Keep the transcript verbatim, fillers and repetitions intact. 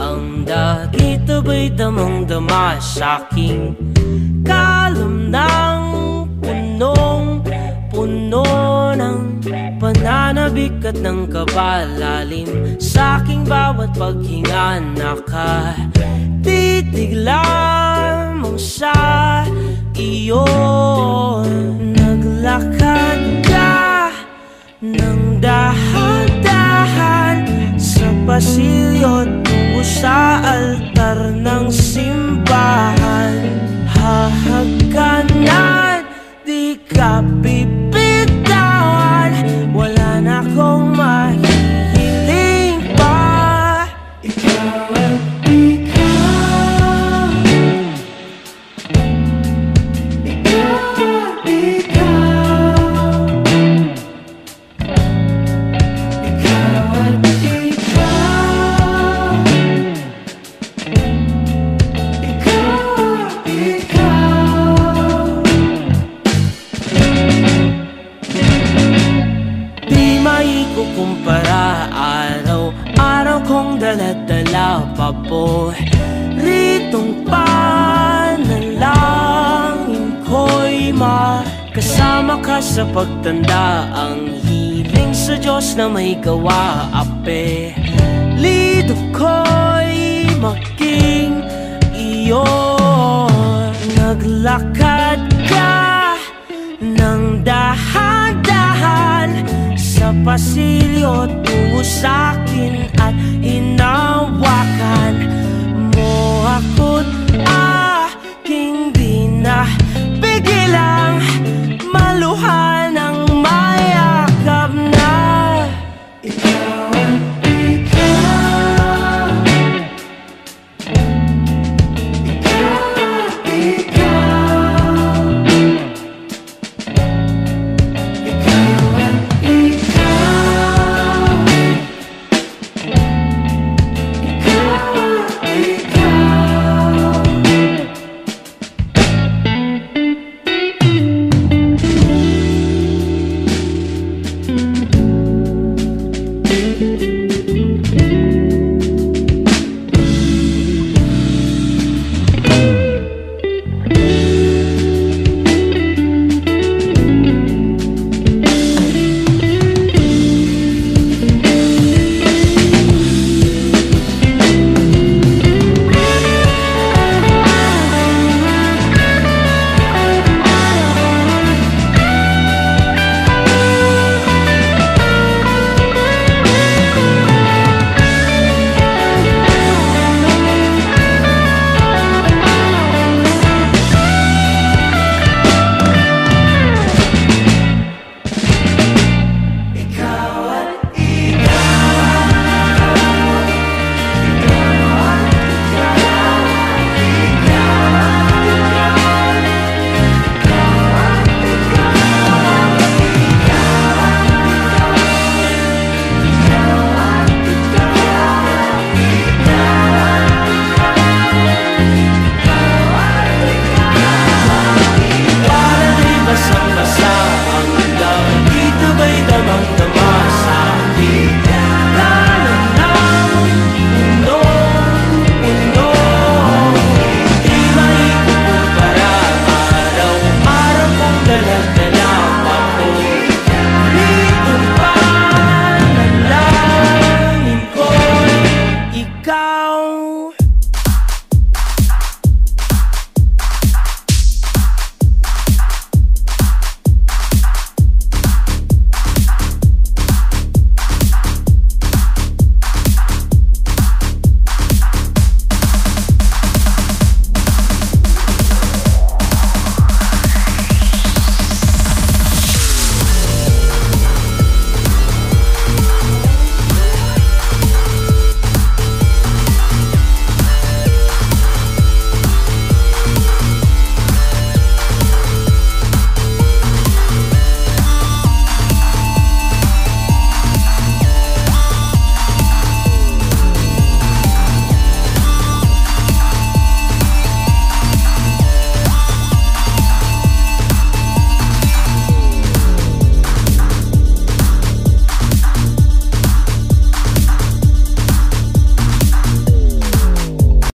ang dagit aba'y damang-dama sa'king kalam ng punong-puno ng pananabik at ng kabalalim. Sa'king bawat paghinga nakatitig lamang sa iyo. Naglakad ka ng dahan-dahan sa pasilyo tungo sa altar ng simbahan. Hahagkanan, di ka bibitawan, wala na akong mahihiling pa. Ikaw at ikaw, ikaw at ikaw, ikaw at ikaw, ikaw at ikaw. Di maikukumpara, araw-araw kong dala-dala paboritong panalangin ko'y makasama ka sa pagtanda. Ang hiling sa Diyos na may gawa, apelido ko'y maging iyo. Naglakad ka ng dahan-dahan sa pasilyo tungo sa'kin at hinaw